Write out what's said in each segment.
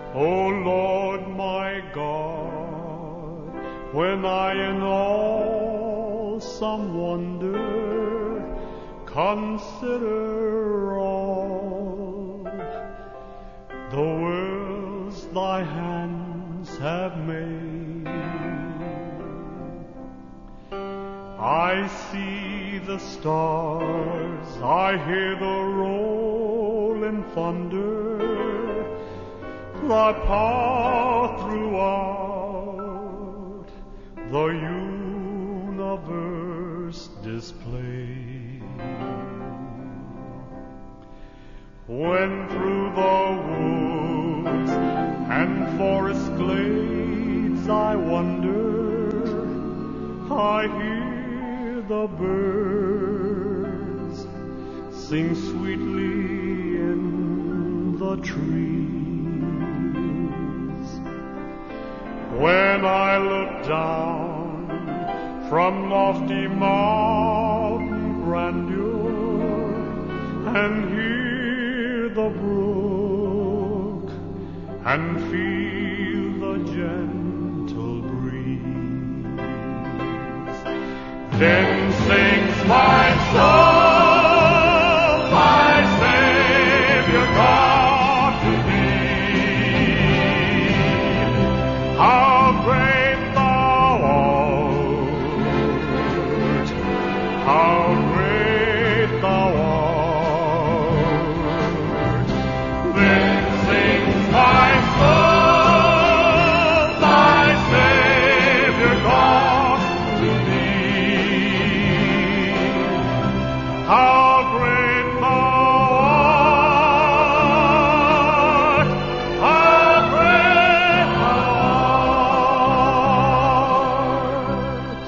O Lord my God, when I in awesome wonder consider all the worlds thy hands have made, I see the stars, I hear the rolling thunder, thy power throughout the universe display. When through the woods and forest glades I wander, I hear the birds sing sweetly in the trees. When I look down from lofty mountain grandeur and hear the brook and feel the gentle breeze, then sings my soul, my Savior God, to thee. How great thou art, how great thou art. Then sings my soul, my Savior God, to thee. How great thou art, how great thou art.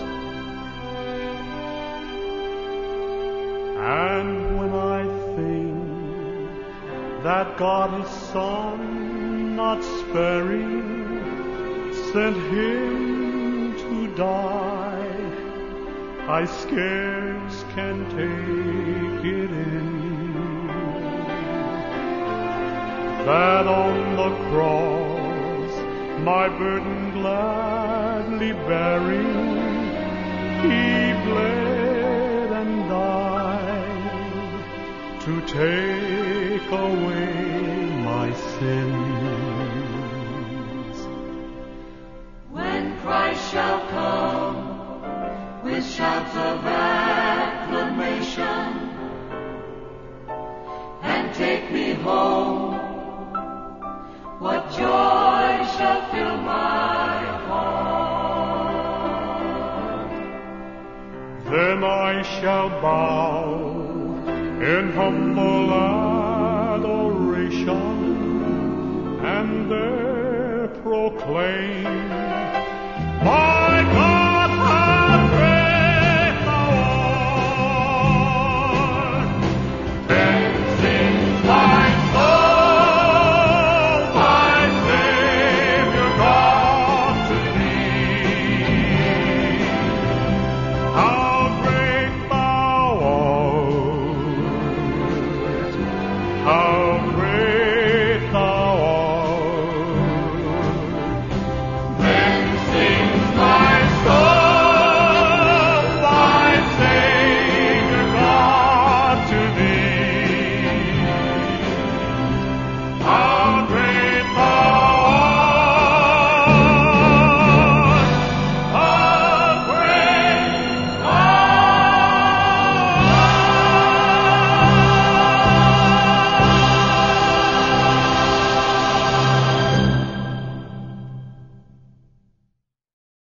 And when I think that God his Son, not sparing, sent him to die, I scarce can take it in, that on the cross, my burden gladly bearing, he bled and died to take away my sins. When Christ shall come with shouts of acclamation and take me home, what joy shall fill my heart. Then I shall bow in humble adoration and there proclaim